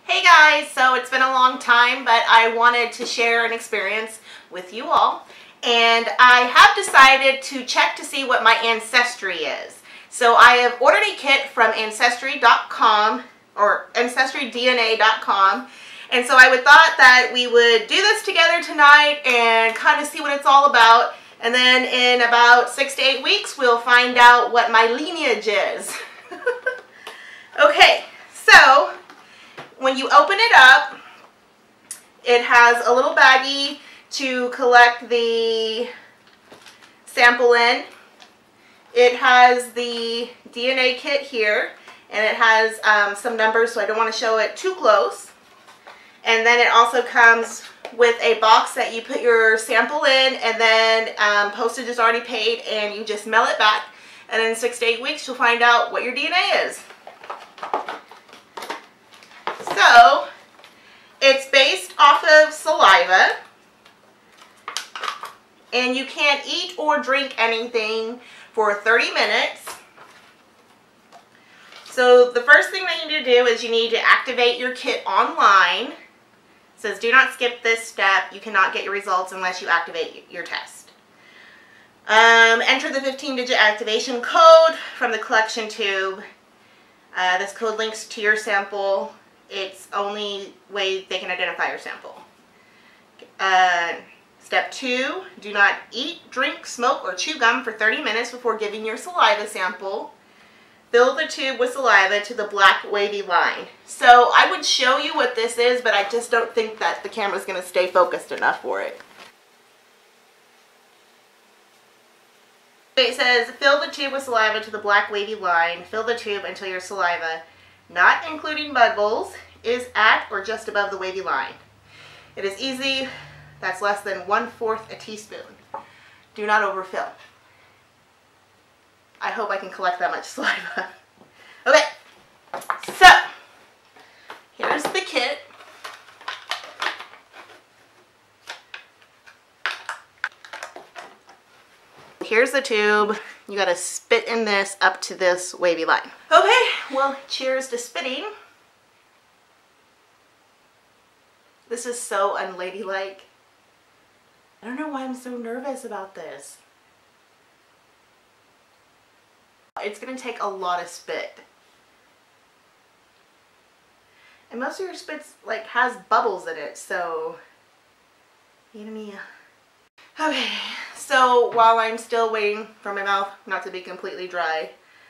Hey guys, so it's been a long time, but I wanted to share an experience with you all. And I have decided to check to see what my ancestry is. So I have ordered a kit from ancestry.com or ancestrydna.com. And so I would thought that we would do this together tonight and kind of see what it's all about. And then in about 6 to 8 weeks, we'll find out what my lineage is. Okay, so when you open it up, it has a little baggie to collect the sample in. It has the DNA kit here, and it has some numbers, so I don't want to show it too close. And then it also comes with a box that you put your sample in, and then postage is already paid, and you just mail it back. And in 6 to 8 weeks, you'll find out what your DNA is. So, it's based off of saliva, and you can't eat or drink anything for 30 minutes. So the first thing that you need to do is you need to activate your kit online. It says do not skip this step. You cannot get your results unless you activate your test. Enter the 15-digit activation code from the collection tube. This code links to your sample. It's only way they can identify your sample. Step 2, do not eat, drink, smoke, or chew gum for 30 minutes before giving your saliva sample. Fill the tube with saliva to the black wavy line. So I would show you what this is, but I just don't think that the camera's going to stay focused enough for it. It says, fill the tube with saliva to the black wavy line. Fill the tube until your saliva, not including bubbles, is at or just above the wavy line. It is easy. That's less than 1/4 a teaspoon. Do not overfill. I hope I can collect that much saliva. Okay, so here's the kit. Here's the tube. You gotta spit in this up to this wavy line. Okay, well, cheers to spitting. This is so unladylike. I don't know why I'm so nervous about this. It's gonna take a lot of spit. And most of your spits like has bubbles in it, so okay, so while I'm still waiting for my mouth not to be completely dry,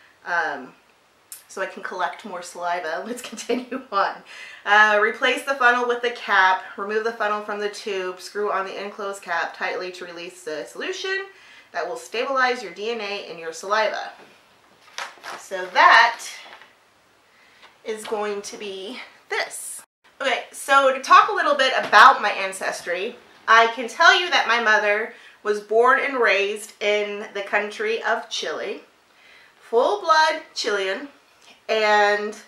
so I can collect more saliva, let's continue on. Replace the funnel with the cap. Remove the funnel from the tube. Screw on the enclosed cap tightly to release the solution that will stabilize your DNA in your saliva. So that is going to be this. Okay, so to talk a little bit about my ancestry, I can tell you that my mother was born and raised in the country of Chile, full-blood Chilean, and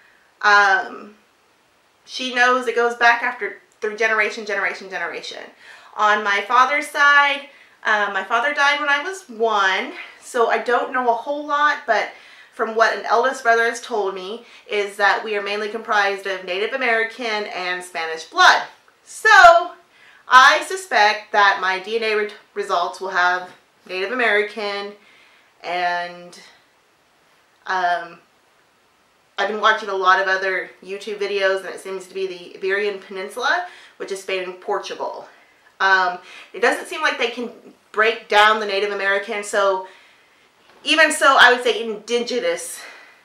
she knows it goes back through generation. On my father's side, my father died when I was 1, so I don't know a whole lot, but from what an eldest brother has told me is that we are mainly comprised of Native American and Spanish blood. So I suspect that my DNA results will have Native American, and I've been watching a lot of other YouTube videos, and it seems to be the Iberian Peninsula, which is Spain and Portugal. It doesn't seem like they can break down the Native American, so even so, I would say indigenous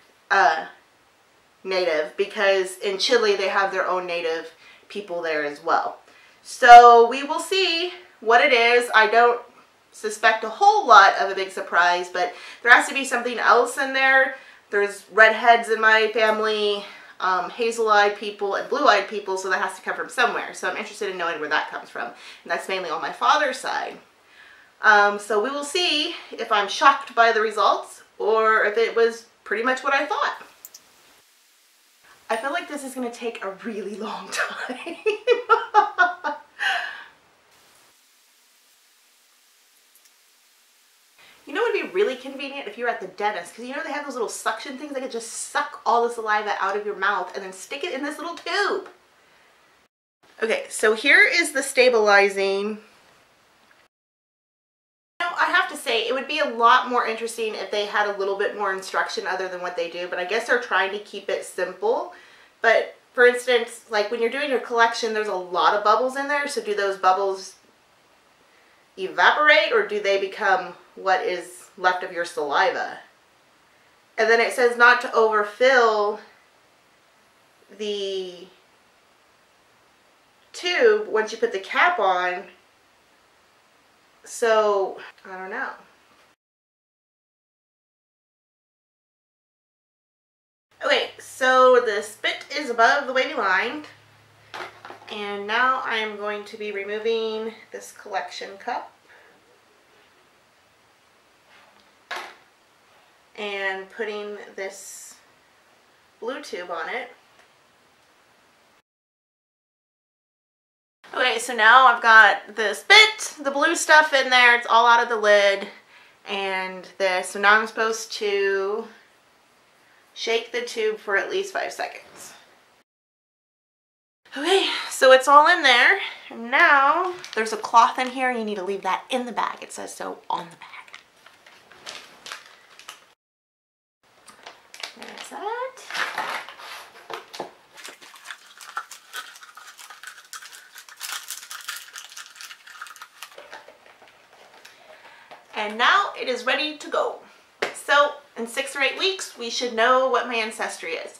native, because in Chile they have their own native people there as well. So we will see what it is. I don't suspect a whole lot of a big surprise, but there has to be something else in there. There's redheads in my family, hazel-eyed people, and blue-eyed people, so that has to come from somewhere. So I'm interested in knowing where that comes from. And that's mainly on my father's side. So we will see if I'm shocked by the results or if it was pretty much what I thought. I feel like this is going to take a really long time. You know what would be really convenient if you're at the dentist, because you know they have those little suction things that can just suck all the saliva out of your mouth and then stick it in this little tube. Okay, so here is the stabilizing. Now, I have to say, it would be a lot more interesting if they had a little bit more instruction other than what they do, but I guess they're trying to keep it simple. But for instance, like when you're doing your collection, there's a lot of bubbles in there, so do those bubbles evaporate or do they become what is left of your saliva? And then it says not to overfill the tube once you put the cap on. So, I don't know. Okay, so the spit is above the wavy line. And now I am going to be removing this collection cup. And putting this blue tube on it. Okay, so now I've got the spit, the blue stuff in there, it's all out of the lid, and this. So now I'm supposed to shake the tube for at least 5 seconds. Okay, so it's all in there. And now there's a cloth in here, and you need to leave that in the bag. It says so on the bag. There's that. And now it is ready to go. So in 6 or 8 weeks, we should know what my ancestry is.